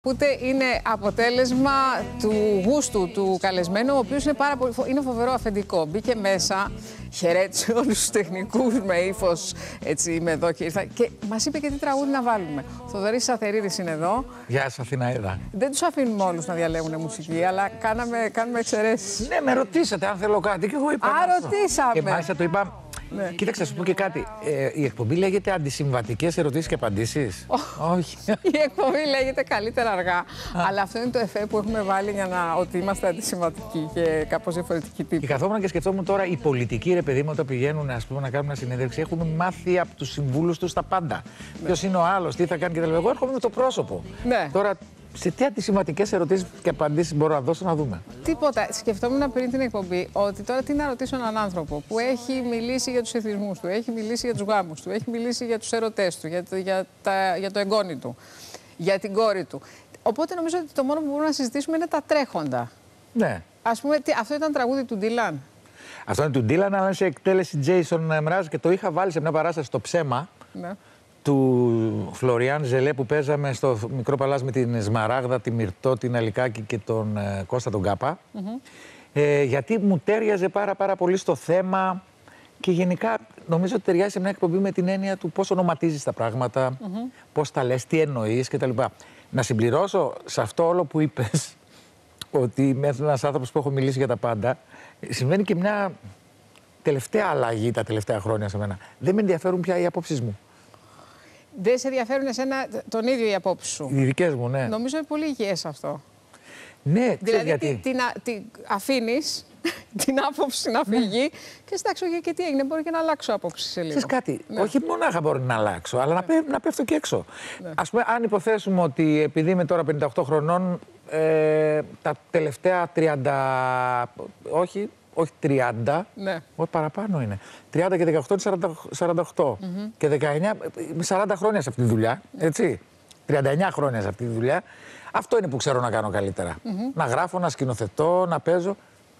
Ούτε είναι αποτέλεσμα του γούστου του καλεσμένου, ο οποίος είναι φοβερό αφεντικό. Μπήκε μέσα, χαιρέτησε όλους τους τεχνικούς με ίφος, έτσι είμαι εδώ και ήρθα. Και μας είπε και τι τραγούδι να βάλουμε. Ο Θοδωρής Σαθερίδης είναι εδώ. Γεια σας, Αθηναίδα. Δεν τους αφήνουμε όλους να διαλέγουν μουσική, αλλά κάνουμε εξαιρέσεις. Ναι, με ρωτήσατε αν θέλω κάτι και εγώ είπα. Ρωτήσαμε. Και μάλιστα το είπα. Ναι. Κοίταξε, να σου πω και κάτι. Η εκπομπή λέγεται Αντισυμβατικές ερωτήσεις και απαντήσεις. Όχι. Η εκπομπή λέγεται Καλύτερα αργά. Αλλά αυτό είναι το εφέ που έχουμε βάλει για ότι είμαστε αντισυμβατικοί και κάπως διαφορετικοί τύποι. Και καθόμουν και σκεφτόμουν τώρα, οι πολιτικοί, ρε παιδί μου, όταν πηγαίνουν να κάνουν μια συνέντευξη, έχουν μάθει από τους συμβούλους τους τα πάντα. Ναι. Ποιος είναι ο άλλος, τι θα κάνει κτλ. Εγώ έρχομαι με το πρόσωπο. Ναι. Τώρα, σε τι αντισυμβατικές ερωτήσεις και απαντήσεις μπορώ να δώσω να δούμε. Τίποτα. Σκεφτόμουν πριν την εκπομπή ότι τώρα τι να ρωτήσω έναν άνθρωπο που έχει μιλήσει για τους εθισμούς του, έχει μιλήσει για τους γάμους του, έχει μιλήσει για τους ερωτές του, για το εγγόνι του, για την κόρη του. Οπότε νομίζω ότι το μόνο που μπορούμε να συζητήσουμε είναι τα τρέχοντα. Ναι. Ας πούμε, αυτό ήταν τραγούδι του Ντίλαν. Αυτό είναι του Ντίλαν, αλλά είναι σε εκτέλεση Jason Mraz και το είχα βάλει σε μια παράσταση στο Ψέμα. Ναι. Του Φλωριάν Ζελέ που παίζαμε στο Μικρό Παλάζ με την Σμαράγδα, τη Μυρτώ, την Αλικάκη και τον Κώστα τον Κάπα. Γιατί μου τέριαζε πάρα πολύ στο θέμα και γενικά νομίζω ότι ταιριάζει σε μια εκπομπή με την έννοια του πώς ονοματίζεις τα πράγματα, πώς τα λες, τι εννοείς κτλ. Να συμπληρώσω σε αυτό όλο που είπες, ότι είμαι ένας άνθρωπος που έχω μιλήσει για τα πάντα, συμβαίνει και μια τελευταία αλλαγή τα τελευταία χρόνια σε μένα. Δεν με ενδιαφέρουν πια οι απόψεις μου. Δεν σε ενδιαφέρουν εσένα τον ίδιο οι απόψεις σου. Οι δικές μου, ναι. Νομίζω είναι πολύ υγιές αυτό. Ναι, δηλαδή γιατί. την αφήνεις την άποψη να φύγει και εντάξει, και τι έγινε, μπορεί και να αλλάξω άποψη σε λίγο. Ξέρεις κάτι, όχι μονάχα μπορεί να αλλάξω, αλλά να πέφτω και έξω. Ας πούμε, αν υποθέσουμε ότι επειδή είμαι τώρα 58 χρονών, τα τελευταία 30, όχι 30, όχι παραπάνω είναι. 30 και 18 είναι 48. Και 19, είμαι 40 χρόνια σε αυτή τη δουλειά, έτσι. 39 χρόνια σε αυτή τη δουλειά. Αυτό είναι που ξέρω να κάνω καλύτερα. Να γράφω, να σκηνοθετώ, να παίζω.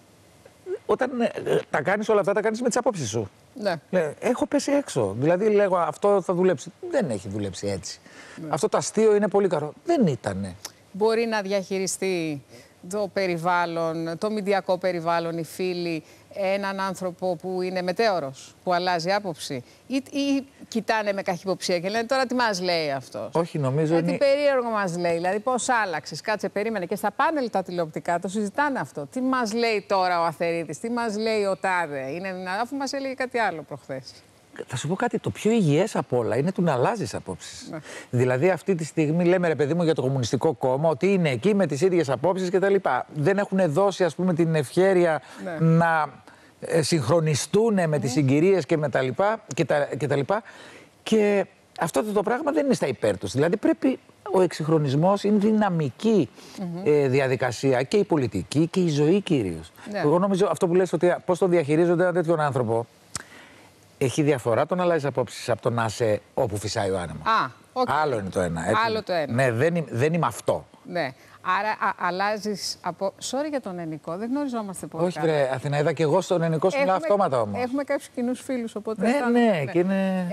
Όταν τα κάνεις όλα αυτά, τα κάνεις με τις απόψεις σου. Ναι. Έχω πέσει έξω. Δηλαδή λέγω αυτό θα δουλέψει. Δεν έχει δουλέψει έτσι. Αυτό το αστείο είναι πολύ καλό. Δεν ήτανε. Μπορεί να διαχειριστεί το περιβάλλον, το μηντιακό περιβάλλον, οι φίλοι, έναν άνθρωπο που είναι μετέωρος, που αλλάζει άποψη, ή κοιτάνε με καχυποψία και λένε τώρα τι μας λέει αυτός. Όχι, νομίζω είναι. Τι περίεργο μας λέει, δηλαδή πώς άλλαξες, κάτσε, περίμενε. Και στα πάνελ τα τηλεοπτικά το συζητάνε αυτό. Τι μας λέει τώρα ο Αθερίδης, τι μας λέει ο Τάδε, αφού μας έλεγε κάτι άλλο προχθές. Θα σου πω κάτι, το πιο υγιές από όλα είναι του να αλλάζεις απόψεις. Ναι. Δηλαδή, αυτή τη στιγμή λέμε, ρε παιδί μου, για το Κομμουνιστικό Κόμμα ότι είναι εκεί με τις ίδιες απόψεις κτλ. Δεν έχουν δώσει, ας πούμε, την ευχέρεια να συγχρονιστούν με τις συγκυρίες και με τα λοιπά κτλ. Και αυτό το πράγμα δεν είναι στα υπέρ τους. Δηλαδή, πρέπει ο εξυγχρονισμός είναι δυναμική διαδικασία και η πολιτική και η ζωή κυρίως. Ναι. Εγώ νομίζω αυτό που λες ότι πώς το διαχειρίζονται έναν τέτοιον άνθρωπο. Έχει διαφορά το να αλλάζει απόψεις από το να είσαι όπου φυσάει ο άνεμος. Άλλο είναι το ένα. Έτσι. Άλλο το ένα. Ναι, δεν είμαι αυτό. Ναι. Άρα αλλάζεις από. Sorry για τον Ενικό, δεν γνωριζόμαστε πολύ. Όχι, βρε, Αθηναίδα, και εγώ στον Ενικό σου μιλάω αυτόματα όμως. Έχουμε κάποιους κοινούς φίλους, οπότε. Ναι, και είναι.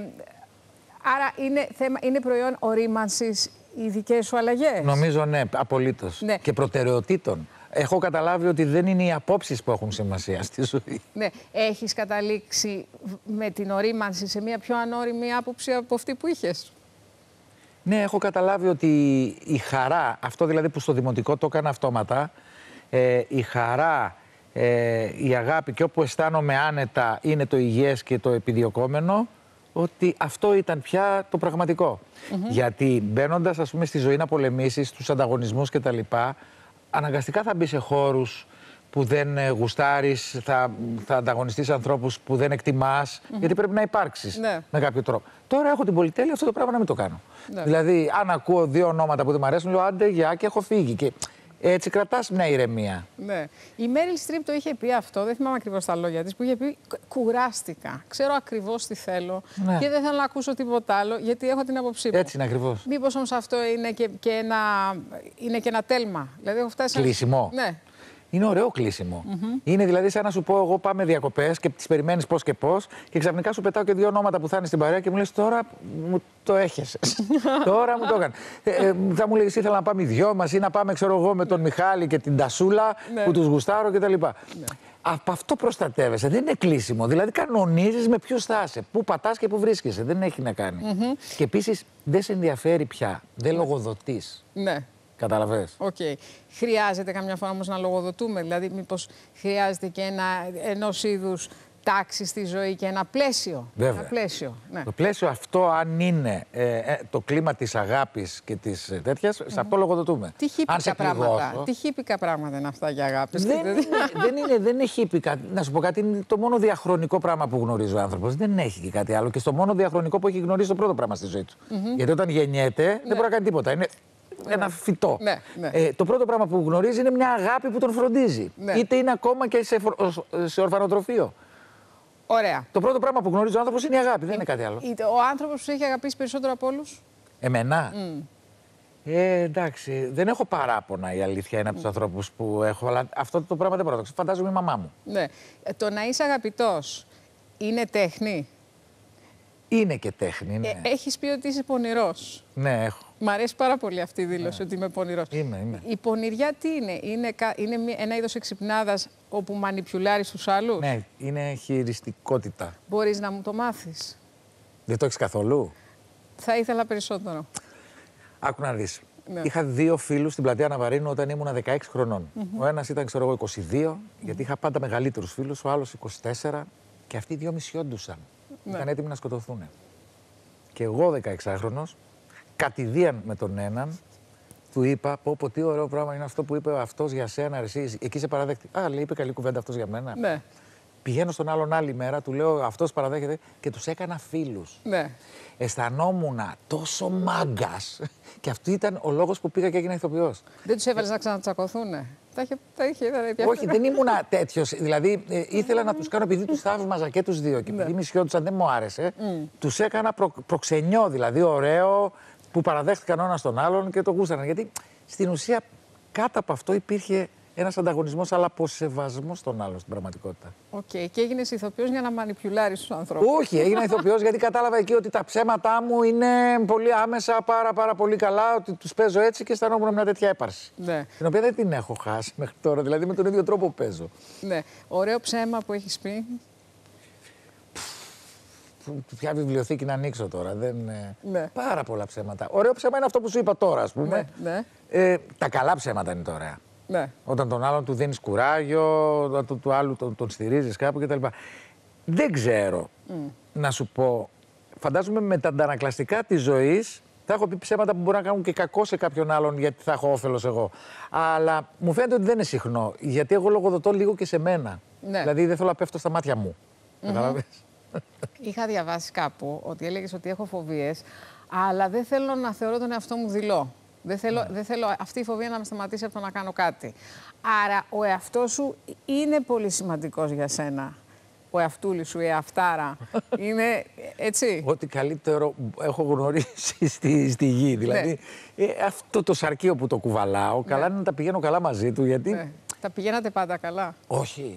Άρα είναι προϊόν ορίμανσης οι δικές σου αλλαγές. Νομίζω ναι, απολύτως. Ναι. Και προτεραιοτήτων. Έχω καταλάβει ότι δεν είναι οι απόψεις που έχουν σημασία στη ζωή. Ναι. Έχεις καταλήξει με την ορίμανση σε μια πιο ανώριμη άποψη από αυτή που είχες. Ναι, έχω καταλάβει ότι η χαρά, αυτό δηλαδή που στο δημοτικό το έκανα αυτόματα, η χαρά, η αγάπη και όπου αισθάνομαι άνετα είναι το υγιές και το επιδιωκόμενο, ότι αυτό ήταν πια το πραγματικό. Γιατί μπαίνοντας, ας πούμε, στη ζωή να πολεμήσεις, τους ανταγωνισμούς κτλ., αναγκαστικά θα μπει σε χώρους που δεν γουστάρεις, θα ανταγωνιστείς ανθρώπους που δεν εκτιμάς, γιατί πρέπει να υπάρξεις με κάποιο τρόπο. Τώρα έχω την πολυτέλεια αυτό το πράγμα να μην το κάνω. Δηλαδή, αν ακούω δύο ονόματα που δεν μου αρέσουν, λέω άντε, γεια, και έχω φύγει. Και έτσι κρατάς μια ηρεμία. Ναι. Η Μέριλ Στριπ το είχε πει αυτό, δεν θυμάμαι ακριβώς τα λόγια της, που είχε πει κουράστηκα. Ξέρω ακριβώς τι θέλω και δεν θέλω να ακούσω τίποτα άλλο, γιατί έχω την άποψή μου. Έτσι είναι ακριβώς. Μήπως όμως αυτό είναι και ένα τέλμα. Δηλαδή, έχω φτάσει. Κλείσιμο. Ναι. Είναι ωραίο κλείσιμο. Είναι δηλαδή σαν να σου πω: εγώ πάμε διακοπές και τις περιμένεις πώς και πώς, και ξαφνικά σου πετάω και δύο ονόματα που θα είναι στην παρέα και μου λες: τώρα μου το έχεσαι. Τώρα μου το έκανε. Θα μου λέγεις: ήθελα να πάμε οι δυο μας ή να πάμε, ξέρω εγώ, με τον Μιχάλη και την Τασούλα που τους γουστάρω κτλ. Από αυτό προστατεύεσαι. Δεν είναι κλείσιμο. Δηλαδή, κανονίζεις με ποιους θα είσαι, πού πατάς και πού βρίσκεσαι. Δεν έχει να κάνει. Και επίσης δεν σε ενδιαφέρει πια. Δεν λογοδοτείς. Ναι. Καταλαβες. Okay. Χρειάζεται καμιά φορά όμως να λογοδοτούμε. Δηλαδή, μήπως χρειάζεται και ενός είδους τάξη στη ζωή και ένα πλαίσιο. Βέβαια. Ένα πλαίσιο. Ναι. Το πλαίσιο αυτό, αν είναι το κλίμα της αγάπης και της τέτοιας, σε αυτό λογοδοτούμε. Τι χίπικα πράγματα. Τι χίπικα πράγματα είναι αυτά για αγάπη. Δεν είναι χίπικα. Να σου πω κάτι, είναι το μόνο διαχρονικό πράγμα που γνωρίζει ο άνθρωπος. Δεν έχει και κάτι άλλο. Και στο μόνο διαχρονικό που έχει γνωρίσει το πρώτο πράγμα στη ζωή του. Γιατί όταν γεννιέται, δεν μπορεί να κάνει τίποτα. Είναι ένα φυτό. Το πρώτο πράγμα που γνωρίζει είναι μια αγάπη που τον φροντίζει. Είτε είναι ακόμα και σε ορφανοτροφείο. Ωραία. Το πρώτο πράγμα που γνωρίζει ο άνθρωπος είναι η αγάπη, δεν είναι κάτι άλλο. Ο άνθρωπος που σε έχει αγαπήσει περισσότερο από όλους. Εμένα. Εντάξει, δεν έχω παράπονα, η αλήθεια είναι από τους ανθρώπους που έχω, αλλά αυτό το πράγμα δεν μπορώ να το ξέρω. Φαντάζομαι η μαμά μου. Ναι. Το να είσαι αγαπητός είναι τέχνη. Είναι και τέχνη, ναι. Έχεις πει ότι είσαι πονηρός. Ναι, έχω. Μ' αρέσει πάρα πολύ αυτή η δήλωση, ότι είμαι πονηρός. Είμαι. Η πονηριά τι είναι, είναι ένα είδος εξυπνάδας όπου μανιπιουλάρεις τους άλλους. Ναι, είναι χειριστικότητα. Μπορείς να μου το μάθεις. Δεν το έχεις καθόλου. Θα ήθελα περισσότερο. Άκου να δεις. Ναι. Είχα δύο φίλους στην πλατεία Ναβαρίνου όταν ήμουν 16 χρονών. Ο ένας ήταν, ξέρω εγώ, 22, γιατί είχα πάντα μεγαλύτερους φίλους, ο άλλος 24, και αυτοί οι δύο μισιόντουσαν. Ήταν έτοιμοι να σκοτωθούν. Και εγώ, 16χρονος, κατηδίαν με τον έναν, του είπα: πω, τι ωραίο πράγμα είναι αυτό που είπε αυτός για σένα, εσύ. Εκεί σε παραδέχτη. Λέει, είπε καλή κουβέντα αυτός για μένα. Ναι. Πηγαίνω στον άλλον άλλη μέρα, του λέω: αυτός παραδέχεται, και τους έκανα φίλους. Ναι. Αισθανόμουν τόσο μάγκας. Και αυτό ήταν ο λόγος που πήγα και έγινα ηθοποιός. Δεν τους έβαλες να ξανατσακωθούνε. Όχι, δεν ήμουν τέτοιος. Δηλαδή, ήθελα να τους κάνω, επειδή τους θαύμαζα και τους δύο. Και επειδή μισιόντουσαν, δεν μου άρεσε. Τους έκανα προξενιό, δηλαδή ωραίο, που παραδέχτηκαν ο ένας τον άλλον και το γούσταραν. Γιατί στην ουσία κάτω από αυτό υπήρχε ένας ανταγωνισμός, αλλά από σεβασμό στον άλλον στην πραγματικότητα. Και έγινες ηθοποιός για να μανιπιουλάρεις τους ανθρώπους. Όχι, έγινα ηθοποιός γιατί κατάλαβα εκεί ότι τα ψέματά μου είναι πολύ άμεσα, πάρα πολύ καλά, ότι τους παίζω έτσι, και αισθανόμουν μια τέτοια έπαρση. Ναι. Την οποία δεν την έχω χάσει μέχρι τώρα, δηλαδή με τον ίδιο τρόπο παίζω. Ναι. Ωραίο ψέμα που έχεις πει. Ποια βιβλιοθήκη να ανοίξω τώρα. Πάρα πολλά ψέματα. Ωραίο ψέμα είναι αυτό που σου είπα τώρα, ας πούμε. Ναι. Τα καλά ψέματα είναι τα ωραία. Ναι. Όταν τον άλλον του δίνεις κουράγιο, του άλλου τον στηρίζεις κάπου κτλ. Δεν ξέρω να σου πω. Φαντάζομαι με τα αντανακλαστικά της ζωής θα έχω πει ψέματα που μπορεί να κάνουν και κακό σε κάποιον άλλον, γιατί θα έχω όφελος εγώ. Αλλά μου φαίνεται ότι δεν είναι συχνό, γιατί εγώ λογοδοτώ λίγο και σε μένα. Ναι. Δηλαδή δεν θέλω να πέφτω στα μάτια μου. Καταλαβαίνεις. Είχα διαβάσει κάπου ότι έλεγες ότι έχω φοβίες, αλλά δεν θέλω να θεωρώ τον εαυτό μου δειλό. Δεν θέλω αυτή η φοβία να με σταματήσει από το να κάνω κάτι. Άρα ο εαυτός σου είναι πολύ σημαντικός για σένα. Ο εαυτούλης σου, η εαυτάρα. Είναι έτσι. Ό,τι καλύτερο έχω γνωρίσει στη γη. Δηλαδή αυτό το σαρκείο που το κουβαλάω, καλά είναι να τα πηγαίνω καλά μαζί του. Γιατί... Τα πηγαίνατε πάντα καλά. Όχι.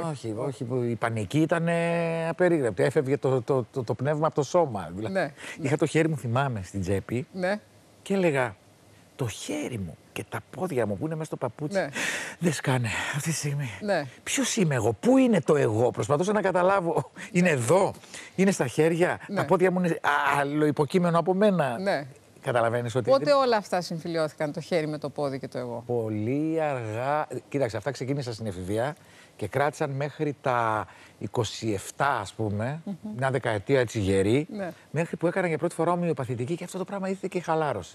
Η πανική ήταν απερίγραπτη. Έφευγε το πνεύμα από το σώμα. Δηλαδή, είχα το χέρι μου, θυμάμαι, στην τσέπη και έλεγα: το χέρι μου και τα πόδια μου που είναι μέσα στο παπούτσι δεν σκάνε αυτή τη στιγμή. Ποιος είμαι εγώ, πού είναι το εγώ, προσπαθούσα να καταλάβω. Είναι εδώ, είναι στα χέρια, τα πόδια μου είναι άλλο υποκείμενο από μένα. Καταλαβαίνεις ότι... Πότε όλα αυτά συμφιλιώθηκαν, το χέρι με το πόδι και το εγώ? Πολύ αργά. Κοίταξε, αυτά ξεκίνησα στην εφηβεία και κράτησαν μέχρι τα 27, ας πούμε, μια δεκαετία έτσι γερή, μέχρι που έκανα για πρώτη φορά ομοιοπαθητική, και αυτό το πράγμα ήρθε και χαλάρωση.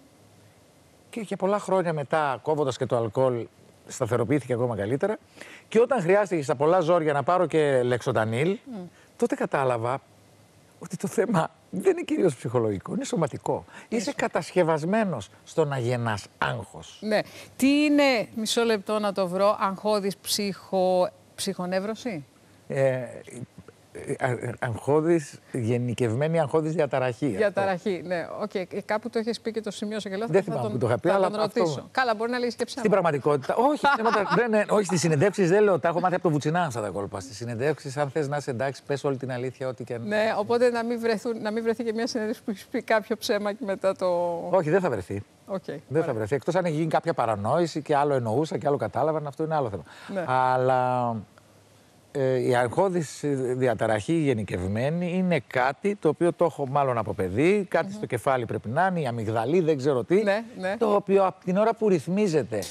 Και για πολλά χρόνια μετά, κόβοντας και το αλκοόλ, σταθεροποιήθηκε ακόμα καλύτερα. Και όταν χρειάστηκε στα πολλά ζόρια να πάρω και λεξοτανίλ, τότε κατάλαβα ότι το θέμα δεν είναι κυρίως ψυχολογικό, είναι σωματικό. Είσαι κατασκευασμένος στο να γεννάς άγχος. Ναι. Τι είναι, μισό λεπτό να το βρω, αγχώδης ψυχονεύρωση? Αγχώδης, γενικευμένη αγχώδης διαταραχή. Διαταραχή, ναι. Κάπου το έχεις πει και το σημείωσα και λέω δεν θυμάμαι που το είχα πει, αλλά τον ρωτήσω. αυτό... Καλά, μπορεί να λέει και ψέματα. Στην πραγματικότητα, όχι, όχι στις συνεντεύξεις δεν λέω, τα έχω μάθει από το Βουτσινά αυτά τα κόλπα. Στις συνεντεύξεις, αν θες να είσαι εντάξει, πες όλη την αλήθεια, ό,τι και αν... Ναι, οπότε να μην βρεθεί και μια συνέντευξη που έχεις πει κάποιο ψέμα και μετά το... Όχι, δεν θα βρεθεί. Okay, δεν θα βρεθεί. Εκτός αν έχει γίνει κάποια παρανόηση και άλλο εννοούσα και άλλο κατάλαβαν, αυτό είναι άλλο θέμα. Ναι. Αλλά η αγχώδης διαταραχή γενικευμένη είναι κάτι το οποίο το έχω μάλλον από παιδί. Κάτι στο κεφάλι πρέπει να είναι, η αμυγδαλή, δεν ξέρω τι. Ναι, ναι. Το οποίο από την ώρα που ρυθμίζεται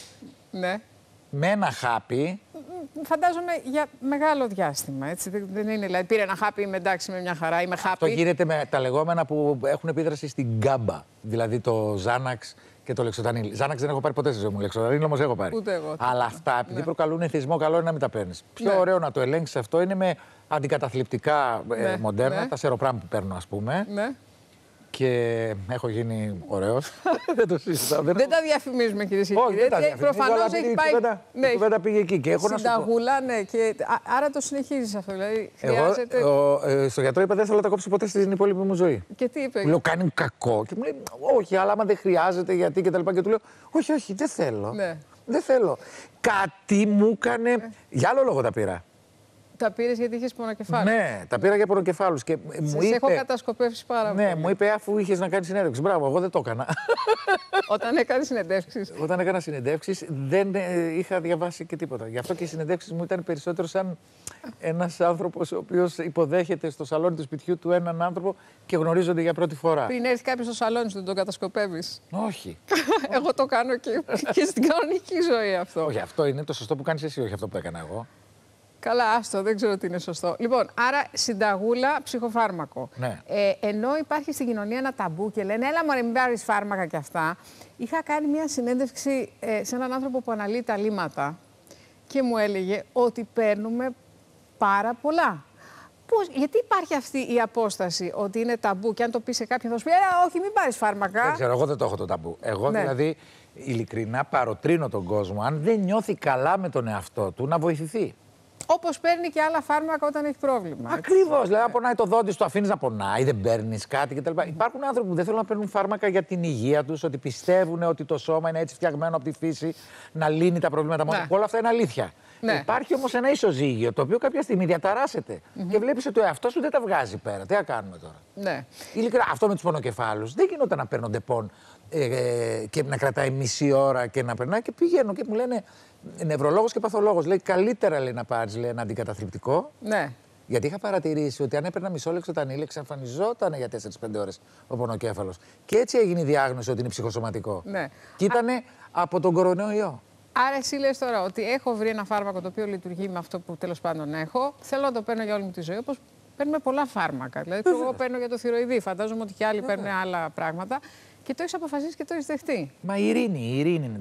με ένα χάπι. Φαντάζομαι για μεγάλο διάστημα. Έτσι. Δεν είναι, δηλαδή, πήρε ένα χάπι, είμαι εντάξει με μια χαρά, είμαι χάπι. Αυτό γίνεται με τα λεγόμενα που έχουν επίδραση στην γκάμπα. Δηλαδή το Ζάναξ και το Λεξοτανίλ. Ζάναξ δεν έχω πάρει ποτέ στη ζωή μου. Λεξοτανίλ όμως έχω πάρει. Ούτε εγώ. Αλλά αυτά, επειδή προκαλούν εθισμό, καλό είναι να μην τα παίρνεις. Πιο ωραίο να το ελέγξεις αυτό είναι με αντικαταθλιπτικά μοντέρνα, τα σεροπράμ που παίρνω, ας πούμε. Ναι. Και έχω γίνει ωραίος. Δεν το συζητάω. Δεν τα διαφημίζουμε, κυρίες και κύριοι. Προφανώς έχει πάει. Η κουβέντα πήγε εκεί. Και έχω συνταγούλα, ναι. Και άρα το συνεχίζεις αυτό. Δηλαδή, χρειάζεται... Στο γιατρό είπα δεν θέλω να τα κόψω ποτέ στην υπόλοιπη μου ζωή. Και τι είπε? Μου λέω κάνει κακό. Και μου λέει όχι, αλλά άμα δεν χρειάζεται, γιατί και τα λοιπά. Και του λέω όχι, δεν θέλω. Δεν θέλω. Κάτι μου έκανε. Για άλλο λόγο τα πήρα. Τα πήρες γιατί είχες πονοκεφάλους? Ναι, τα πήρα για πονοκεφάλους. Και μου είπε, έχω κατασκοπεύσει πάρα πολύ. Ναι, μου είπε αφού είχες να κάνεις συνέντευξη. Μπράβο, εγώ δεν το έκανα. Όταν έκανες συνεντεύξεις? Όταν έκανα συνεντεύξεις δεν είχα διαβάσει και τίποτα. Γι' αυτό και οι συνεντεύξεις μου ήταν περισσότερο σαν ένας άνθρωπος ο οποίος υποδέχεται στο σαλόνι του σπιτιού του έναν άνθρωπο και γνωρίζονται για πρώτη φορά. Πριν έρθει κάποιος στο σαλόνι σου, δεν τον κατασκοπεύεις? Όχι. Εγώ το κάνω και στην κανονική ζωή αυτό. Όχι, αυτό είναι το σωστό που κάνεις εσύ, όχι αυτό που έκανα εγώ. Καλά, άστο, δεν ξέρω τι είναι σωστό. Λοιπόν, άρα συνταγούλα, ψυχοφάρμακο. Ναι. Ενώ υπάρχει στην κοινωνία ένα ταμπού και λένε έλα μωρέ μην πάρεις φάρμακα και αυτά. Είχα κάνει μια συνέντευξη σε έναν άνθρωπο που αναλύει τα λίμματα και μου έλεγε ότι παίρνουμε πάρα πολλά. Γιατί υπάρχει αυτή η απόσταση ότι είναι ταμπού και αν το πει σε κάποιον θα σου πει όχι μην πάρεις φάρμακα? Δεν ξέρω, εγώ δεν το έχω το ταμπού. Εγώ δηλαδή ειλικρινά παροτρύνω τον κόσμο αν δεν νιώθει καλά με τον εαυτό του να βοηθηθεί. Όπως παίρνει και άλλα φάρμακα όταν έχει πρόβλημα. Ακριβώς. Δηλαδή, αν πονάει το δόντι σου, το αφήνεις να πονάει, δεν παίρνεις κάτι κτλ. Υπάρχουν άνθρωποι που δεν θέλουν να παίρνουν φάρμακα για την υγεία τους, ότι πιστεύουν ότι το σώμα είναι έτσι φτιαγμένο από τη φύση να λύνει τα προβλήματα μόνο. Όλα αυτά είναι αλήθεια. Υπάρχει όμως ένα ισοζύγιο το οποίο κάποια στιγμή διαταράσσεται και βλέπεις ότι ο εαυτός σου δεν τα βγάζει πέρα. Τι να κάνουμε τώρα? Ειλικρινά, αυτό με τους πονοκεφάλους δεν γινόταν να παίρνω ντεπών και να κρατάει μισή ώρα και να περνάει και πηγαίνω και μου λένε νευρολόγος και παθολόγος. Λέει καλύτερα λέει, να πάρεις ένα αντικαταθλιπτικό. Ναι. Γιατί είχα παρατηρήσει ότι αν έπαιρνα μισό Λεξοτανίλ εξαφανιζόταν για 4-5 ώρες ο πονοκέφαλος. Και έτσι έγινε η διάγνωση ότι είναι ψυχοσωματικό. Ναι. Και ήταν από τον κορονοϊό. Άρα εσύ λες τώρα ότι έχω βρει ένα φάρμακο το οποίο λειτουργεί με αυτό που τέλος πάντων έχω. Θέλω να το παίρνω για όλη μου τη ζωή, όπως παίρνουμε πολλά φάρμακα. Δηλαδή, εγώ παίρνω για το θηροειδή. Φαντάζομαι ότι και άλλοι παίρνουν άλλα πράγματα. Και το έχεις αποφασίσει και το έχεις δεχτεί. Μα η ειρήνη είναι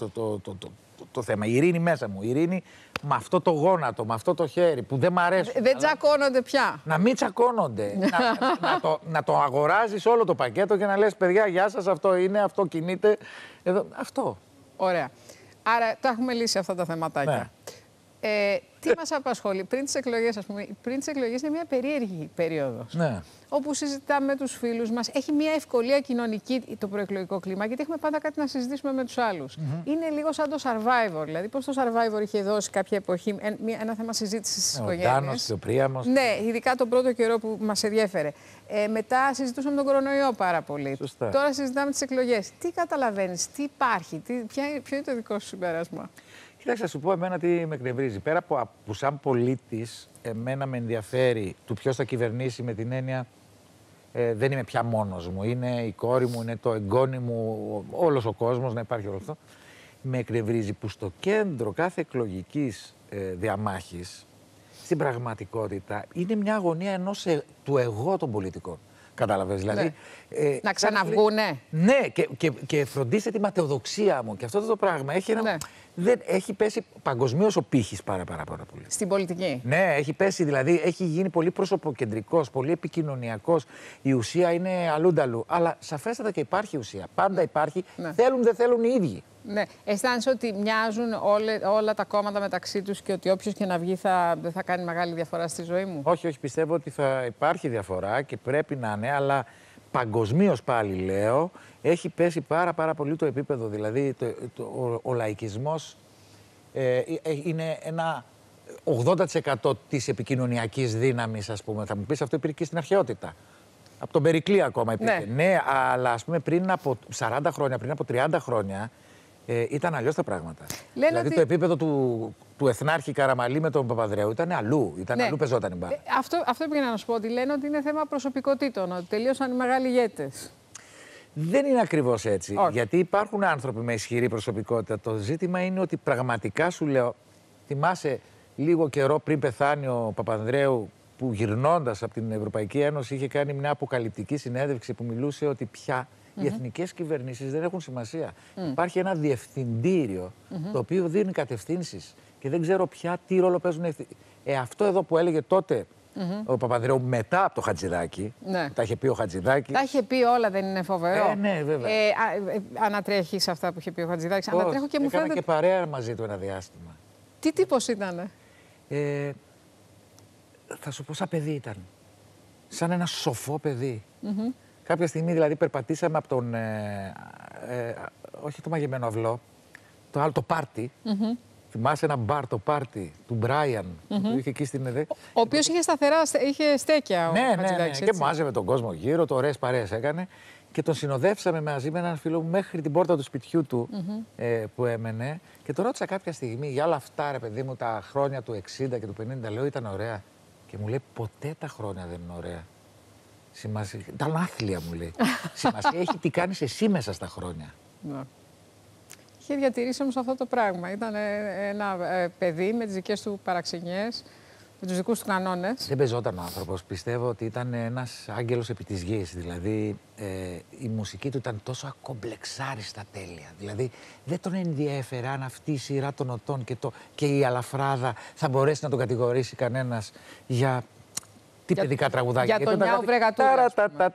το θέμα. Η ειρήνη μέσα μου. Η ειρήνη με αυτό το γόνατο, με αυτό το χέρι που δεν μ' αρέσει. Δεν τσακώνονται πια. Να μην τσακώνονται. να το αγοράζεις όλο το πακέτο και να λες παιδιά, γεια σας, αυτό είναι, αυτό κινείται. Αυτό. Ωραία. Άρα τα έχουμε λύσει αυτά τα θεματάκια. Ναι. Τι μας απασχολεί πριν τις εκλογές, ας πούμε? Πριν τις εκλογές είναι μια περίεργη περίοδος. Ναι. Όπου συζητάμε με τους φίλους μας. Έχει μια ευκολία κοινωνική το προεκλογικό κλίμα, γιατί έχουμε πάντα κάτι να συζητήσουμε με τους άλλους. Είναι λίγο σαν το Survivor. Δηλαδή, πώς το Survivor είχε δώσει κάποια εποχή ένα θέμα συζήτησης στις οικογένειες. Ο Ντάνος και ο Πρίαμος. Ναι, ειδικά τον πρώτο καιρό που μας ενδιέφερε. Μετά συζητούσαμε τον κορονοϊό πάρα πολύ. Σωστά. Τώρα συζητάμε τις εκλογές. Τι καταλαβαίνεις, τι υπάρχει, ποιο είναι το δικό σου συμπέρασμα? Κοίταξε, θα σου πω εμένα τι με εκνευρίζει. Πέρα από που σαν πολίτης, εμένα με ενδιαφέρει του ποιος θα κυβερνήσει με την έννοια δεν είμαι πια μόνος μου. Είναι η κόρη μου, είναι το εγγόνι μου, όλος ο κόσμος, να υπάρχει όλο αυτό. Με εκνευρίζει που στο κέντρο κάθε εκλογικής διαμάχης, στην πραγματικότητα, είναι μια αγωνία του εγώ των πολιτικών. Κατάλαβες, δηλαδή. Ναι. Να ξαναβγούνε. Ναι, και φροντίστε τη ματαιοδοξία μου. Και αυτό το πράγμα έχει ένα. Έχει πέσει παγκοσμίως ο πύχης πάρα πολύ. Στην πολιτική. Ναι, έχει πέσει, δηλαδή έχει γίνει πολύ προσωποκεντρικός, πολύ επικοινωνιακός. Η ουσία είναι αλλούνταλου. Αλλά σαφέστατα και υπάρχει ουσία. Πάντα υπάρχει. Θέλουν, δεν θέλουν οι ίδιοι. Ναι. Αισθάνεσαι ότι μοιάζουν όλα τα κόμματα μεταξύ τους και ότι όποιος και να βγει δεν θα κάνει μεγάλη διαφορά στη ζωή μου? Όχι, όχι. Πιστεύω ότι θα υπάρχει διαφορά και πρέπει να είναι, αλλά παγκοσμίως πάλι λέω, έχει πέσει πάρα πολύ το επίπεδο. Δηλαδή, ο λαϊκισμός είναι ένα 80% της επικοινωνιακής δύναμης, ας πούμε. Θα μου πεις, αυτό υπήρχε και στην αρχαιότητα. Από τον Περικλή ακόμα υπήρχε. Ναι, αλλά ας πούμε πριν από 40 χρόνια, πριν από 30 χρόνια, ήταν αλλιώς τα πράγματα. Δηλαδή το επίπεδο του Εθνάρχη Καραμαλή με τον Παπανδρέου ήταν αλλού. Αλλού πεζόταν η μπάλα. Αυτό πήγαινα να σου πω, ότι λένε ότι είναι θέμα προσωπικότητων, ότι τελείωσαν οι μεγάλοι ηγέτες. Δεν είναι ακριβώς έτσι. Όχι. Γιατί υπάρχουν άνθρωποι με ισχυρή προσωπικότητα. Το ζήτημα είναι ότι πραγματικά σου λέω, θυμάσαι λίγο καιρό πριν πεθάνει ο Παπανδρέου, που γυρνώντας από την Ευρωπαϊκή Ένωση είχε κάνει μια αποκαλυπτική συνέντευξη που μιλούσε ότι πια οι εθνικές κυβερνήσεις δεν έχουν σημασία. Υπάρχει ένα διευθυντήριο το οποίο δίνει κατευθύνσεις και δεν ξέρω πια τι ρόλο παίζουν. Αυτό εδώ που έλεγε τότε ο Παπανδρέου μετά από το Χατζηδάκη. Ναι. Τα είχε πει ο Χατζηδάκης. Τα είχε πει όλα, δεν είναι φοβερό? Ναι, βέβαια. Ανατρέχεις αυτά που είχε πει ο Χατζηδάκης? Ανατρέχω και μου φαίνεται. Έκανα και παρέα μαζί του ένα διάστημα. Τι τύπος ήτανε? Θα σου πω, σαν παιδί ήταν. Σαν ένα σοφό παιδί. Κάποια στιγμή δηλαδή περπατήσαμε από τον. Όχι το μαγεμένο αυλό, το άλλο το πάρτι. Θυμάσαι ένα μπαρ, το πάρτι του Μπράιαν, που είχε εκεί στην ΕΔΕ. Ο οποίος είχε σταθερά, είχε στέκια. Ναι. Και μάζευε τον κόσμο γύρω, το ωραίες παρέες έκανε. Και τον συνοδεύσαμε μαζί με έναν φίλο μου μέχρι την πόρτα του σπιτιού του που έμενε. Και τον ρώτησα κάποια στιγμή για όλα αυτά, ρε παιδί μου, τα χρόνια του 60 και του 50. Λέω, ήταν ωραία. Και μου λέει, ποτέ τα χρόνια δεν είναι ωραία. Σημασία. Ήταν άθλια, μου λέει. Σημασία έχει τι κάνεις εσύ μέσα στα χρόνια. Ναι. Είχε διατηρήσει όμως αυτό το πράγμα. Ήταν ένα παιδί με τις δικές του παραξενιές, με τους δικούς του κανόνες. Δεν πεζόταν ο άνθρωπος. Πιστεύω ότι ήταν ένας άγγελος επί της γης. Δηλαδή, η μουσική του ήταν τόσο ακομπλεξάριστα τέλεια. Δηλαδή, δεν τον ενδιέφερε αν αυτή η σειρά των οτών και η αλαφράδα θα μπορέσει να τον κατηγορήσει κανένας για τι παιδικά τραγουδάκια. Για τον Νιάου Βρεγατούρα.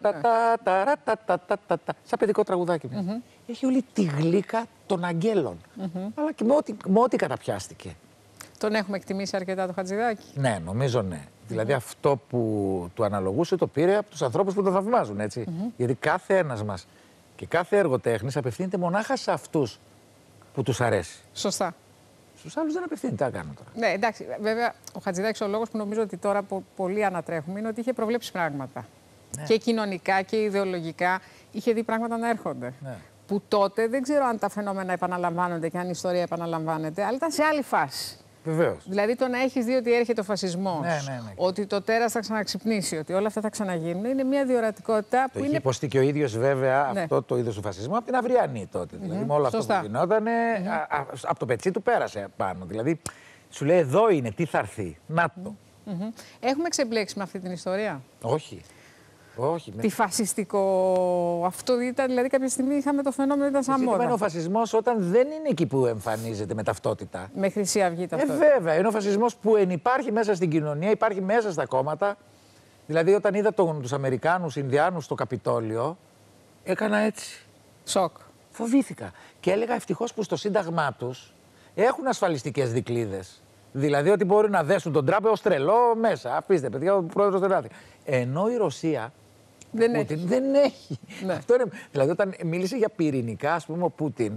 Σαν παιδικό τραγουδάκι. Έχει όλη τη γλύκα των αγγέλων. Αλλά και με ό,τι καταπιάστηκε. Τον έχουμε εκτιμήσει αρκετά το Χατζηδάκη? Ναι, νομίζω ναι. Δηλαδή αυτό που του αναλογούσε το πήρε από τους ανθρώπους που τον θαυμάζουν, έτσι. Γιατί κάθε ένας μας και κάθε έργο τέχνης απευθύνεται μονάχα σε αυτούς που τους αρέσει. Σωστά. Στους άλλους δεν απευθύνεται, τι να κάνω τώρα. Ναι, εντάξει, βέβαια ο Χατζηδάκης, ο λόγος που νομίζω ότι τώρα πολύ ανατρέχουμε είναι ότι είχε προβλέψει πράγματα. Ναι. Και κοινωνικά και ιδεολογικά είχε δει πράγματα να έρχονται. Ναι. Που τότε δεν ξέρω αν τα φαινόμενα επαναλαμβάνονται και αν η ιστορία επαναλαμβάνεται, αλλά ήταν σε άλλη φάση. Βεβαίως. Δηλαδή το να έχεις δει ότι έρχεται ο φασισμός, ναι. ότι το τέρας θα ξαναξυπνήσει, ότι όλα αυτά θα ξαναγίνουν, είναι μια διορατικότητα που το είχε υποστεί και ο ίδιος βέβαια αυτό το είδος του φασισμού από την αυριανή τότε. Δηλαδή με όλο αυτό που γινόταν, από το πετσί του πέρασε πάνω. Δηλαδή σου λέει εδώ είναι, τι θα έρθει, να το. Έχουμε ξεμπλέξει με αυτή την ιστορία? Όχι. Όχι. Τι φασιστικό αυτό ήταν, δηλαδή κάποια στιγμή είχαμε το φαινόμενο, ήταν σαν μόδα. Είναι ο φασισμός όταν δεν είναι εκεί που εμφανίζεται με ταυτότητα. Με Χρυσή Αυγή ταυτότητα. Βέβαια, είναι ο φασισμός που υπάρχει μέσα στην κοινωνία, υπάρχει μέσα στα κόμματα. Δηλαδή όταν είδα τους Αμερικάνους, Ινδιάνους στο Καπιτόλιο, έκανα έτσι. Σοκ. Φοβήθηκα. Και έλεγα ευτυχώς που στο σύνταγμά τους έχουν ασφαλιστικές δικλείδες. Δηλαδή ότι μπορεί να δέσουν τον Τραμπ ως τρελό μέσα. Αφήστε, παιδιά, ο πρόεδρος δεν άδει. Ενώ η Ρωσία δεν έχει. Ναι. Αυτό είναι, δηλαδή όταν μίλησε για πυρηνικά, ας πούμε, ο Πούτιν,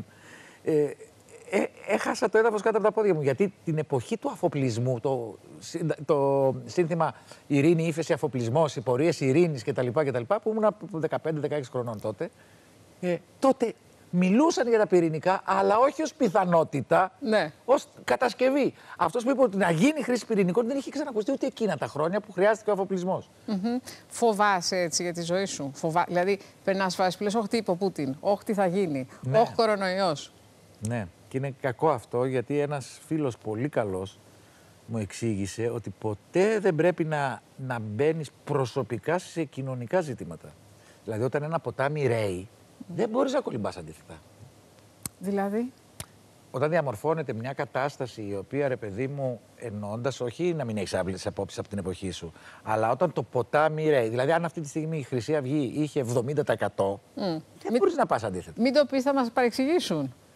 έχασα το έδαφος κάτω από τα πόδια μου. Γιατί την εποχή του αφοπλισμού, το σύνθημα ειρήνη, ύφεση, αφοπλισμός, οι πορείες ειρήνης κτλ. Που ήμουν 15-16 χρονών τότε, τότε μιλούσαν για τα πυρηνικά, αλλά όχι ως πιθανότητα, ως κατασκευή. Αυτός που είπε ότι να γίνει χρήση πυρηνικών δεν είχε ξανακουστεί ούτε εκείνα τα χρόνια που χρειάστηκε ο αφοπλισμός. Φοβάσαι έτσι για τη ζωή σου? Δηλαδή, περνάς φάση που λες, όχι τι είπε ο Πούτιν, όχι τι θα γίνει, όχι κορονοϊός. Ναι, και είναι κακό αυτό, γιατί ένας φίλος πολύ καλός μου εξήγησε ότι ποτέ δεν πρέπει να μπαίνεις προσωπικά σε κοινωνικά ζητήματα. Δηλαδή, όταν ένα ποτάμι ρέει, δεν μπορείς να κολυμπάς αντίθετα. Δηλαδή? Όταν διαμορφώνεται μια κατάσταση η οποία, ρε παιδί μου, εννοώντας, όχι να μην έχεις άπλες απόψεις από την εποχή σου, αλλά όταν το ποτάμι ρέει, δηλαδή αν αυτή τη στιγμή η Χρυσή Αυγή είχε 70%, δεν μπορείς να πας αντίθετα. Μην το πεις, θα μας παρεξηγήσουν.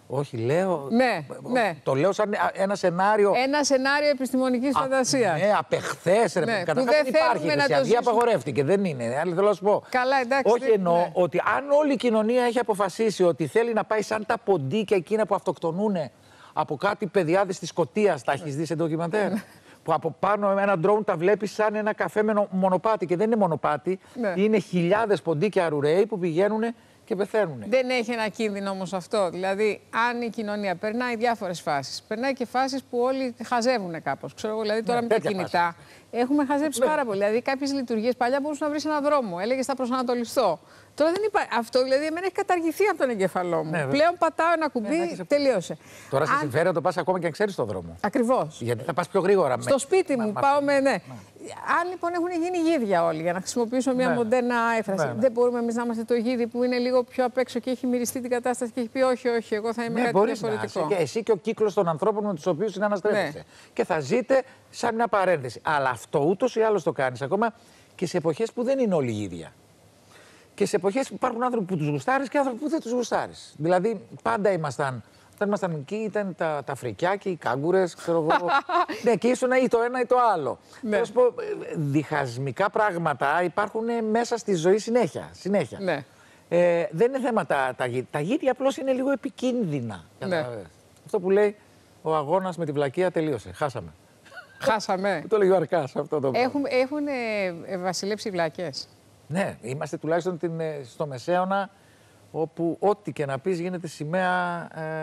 Όχι, λέω. Ναι, ναι. Το λέω σαν ένα σενάριο. Ένα σενάριο επιστημονικής φαντασίας. Ναι, απ' εχθές, ρε. Ναι, Καταρχάς δεν υπάρχει. Η Χρυσή απαγορεύτηκε. Δεν είναι. Αλλά θέλω να σου πω. Καλά, εντάξει. Όχι, εννοώ ότι αν όλη η κοινωνία έχει αποφασίσει ότι θέλει να πάει σαν τα ποντίκια εκείνα που αυτοκτονούν από κάτι παιδιάδες της Σκωτίας, τα έχεις δει σε ντοκιμαντέρ. Που από πάνω με ένα ντρόουν τα βλέπεις σαν ένα καφέ με μονοπάτι. Και δεν είναι μονοπάτι. Ναι. Είναι χιλιάδες ποντίκια αρουραίοι που πηγαίνουν και πεθαίνουν. Δεν έχει ένα κίνδυνο όμως αυτό. Δηλαδή, αν η κοινωνία περνάει διάφορες φάσεις, περνάει και φάσεις που όλοι χαζεύουν κάπως. Ξέρω εγώ, δηλαδή τώρα με τα κινητά έχουμε χαζέψει πάρα πολύ. Δηλαδή, κάποιες λειτουργίες παλιά μπορούσε να βρει έναν δρόμο. Έλεγε θα προσανατολιστώ. Τώρα δεν υπάρχει. Αυτό δηλαδή εμένα έχει καταργηθεί από τον εγκέφαλό μου. Πλέον πατάω ένα κουμπί, τελείωσε. Τώρα σε συμφέρει να το πας ακόμα και αν ξέρεις τον δρόμο. Ακριβώς. Γιατί θα πας πιο γρήγορα. Στο σπίτι μου πάω με. Ναι. Αν λοιπόν έχουν γίνει γίδια όλοι, για να χρησιμοποιήσω μια μοντέρνα έφραση, δεν μπορούμε εμείς να είμαστε το γίδι που είναι λίγο πιο απ' έξω και έχει μυριστεί την κατάσταση και έχει πει όχι, όχι, εγώ θα είμαι κάτι διαφορετικό. Και εσύ και ο κύκλος των ανθρώπων με τους οποίους συναναστρέφεσαι. Και θα ζείτε σαν μια παρένθεση. Αλλά αυτό ούτως ή άλλως το κάνεις ακόμα και σε εποχές που δεν είναι όλοι γίδια. Και σε εποχές που υπάρχουν άνθρωποι που τους γουστάρεις και άνθρωποι που δεν τους γουστάρεις. Δηλαδή πάντα ήμασταν. Όταν ήμασταν εκεί ήταν τα φρικιάκια, οι κάγκουρες, ξέρω εγώ. Ναι, και ήσουν ή το ένα ή το άλλο. Θέλω να σου πω, διχασμικά πράγματα υπάρχουν μέσα στη ζωή συνέχεια. Ναι. Δεν είναι θέμα τα γίδια. Τα γίδια απλώς είναι λίγο επικίνδυνα. Ναι. Αυτό που λέει ο αγώνας με τη βλακεία τελείωσε. Χάσαμε. Χάσαμε. Το λέει ο Αρκάς αυτό το πράγμα. Έχουν βασιλέψει βλακές. Ναι, είμαστε τουλάχιστον στο Μεσαίωνα, όπου ό,τι και να πεις γίνεται σημαία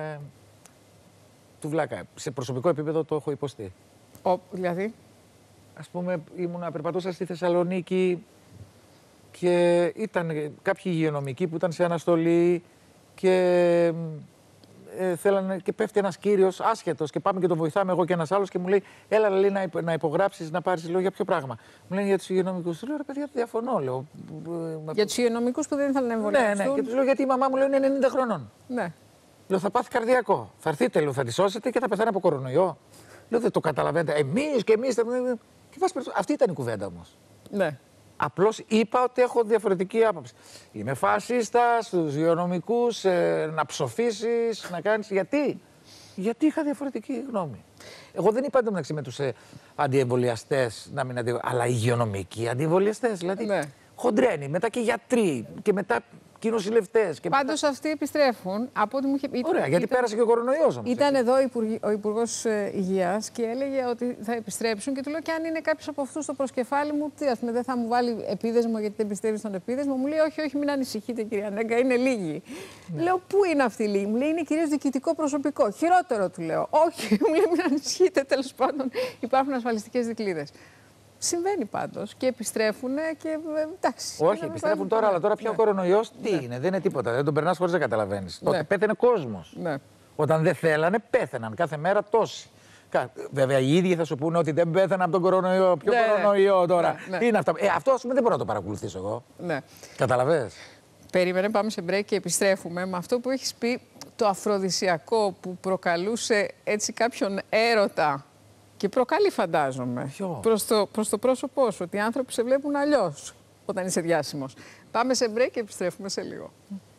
του βλάκα. Σε προσωπικό επίπεδο το έχω υποστεί. Δηλαδή. Ας πούμε, περπατούσα στη Θεσσαλονίκη και ήταν κάποιοι υγειονομικοί που ήταν σε αναστολή και θέλανε και πέφτει ένας κύριος άσχετος και πάμε και τον βοηθάμε εγώ και ένας άλλος και μου λέει έλα λέει, να υπογράψεις, να πάρεις. Λέω για ποιο πράγμα. Μου λένε για τους υγειονομικούς. Του λέω ρε παιδιά, διαφωνώ. Λέω. Για τους υγειονομικούς που δεν ήθελαν να εμβολιαστούν. Ναι, και τους λέω γιατί η μαμά μου λέει είναι 90 χρονών. Ναι. Λέω θα πάθει καρδιακό. Θα έρθετε, λέω, θα τη σώσετε και θα πεθάνει από κορονοϊό. Λέω δεν το καταλαβαίνετε. Εμείς και εμείς. Αυτή ήταν η κουβέντα όμως. Ναι. Απλώς είπα ότι έχω διαφορετική άποψη. Είμαι φασίστας, στους υγειονομικούς, να ψοφήσεις, να κάνεις. Γιατί είχα διαφορετική γνώμη. Εγώ δεν είπα εντωμεταξύ με τους αντιεμβολιαστές να μην αλλά υγειονομικοί αντιεμβολιαστές. Δηλαδή χοντρένοι, μετά και γιατροί και μετά κοινοσυλλευτές. Πάντως αυτοί επιστρέφουν. Από ό,τι μου είχε... Ωραία, γιατί πέρασε και ο κορονοϊός όμως. Ήταν εδώ ο Υπουργός Υγείας και έλεγε ότι θα επιστρέψουν και του λέω και αν είναι κάποιος από αυτούς στο προσκεφάλι μου, τι ας πούμε, δεν θα μου βάλει επίδεσμο γιατί δεν πιστεύει στον επίδεσμο. Μου λέει όχι, όχι, μην ανησυχείτε κυρία Νέγκα, είναι λίγοι. Ναι. Λέω πού είναι αυτοί οι λίγοι. Μου λέει είναι κυρίως διοικητικό προσωπικό. Χειρότερο του λέω. Όχι, μου λέει μην ανησυχείτε, τέλος πάντων υπάρχουν ασφαλιστικές δικλείδες. Συμβαίνει πάντως και επιστρέφουν και εντάξει. Όχι, επιστρέφουν τώρα, αλλά τώρα πια ο κορονοϊός τι είναι, δεν είναι τίποτα. Δεν τον περνάς χωρίς να καταλαβαίνεις. Τότε πέθανε κόσμος. Όταν δεν θέλανε, πέθαιναν κάθε μέρα τόσοι. Βέβαια, οι ίδιοι θα σου πούνε ότι δεν πέθανε από τον κορονοϊό. Ποιο κορονοϊό τώρα. Τι είναι αυτά. Αυτό ας πούμε δεν μπορώ να το παρακολουθήσω εγώ. Καταλαβαίνεις. Περίμενε, πάμε σε break και επιστρέφουμε με αυτό που έχεις πει, το αφροδισιακό που προκαλούσε έτσι κάποιον έρωτα. Και προκαλεί, φαντάζομαι, προς το πρόσωπό σου, ότι οι άνθρωποι σε βλέπουν αλλιώς όταν είσαι διάσημος. Πάμε σε break και επιστρέφουμε σε λίγο.